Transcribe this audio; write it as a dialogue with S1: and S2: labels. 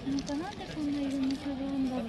S1: なんかなんでこんな色の差があるんだろう。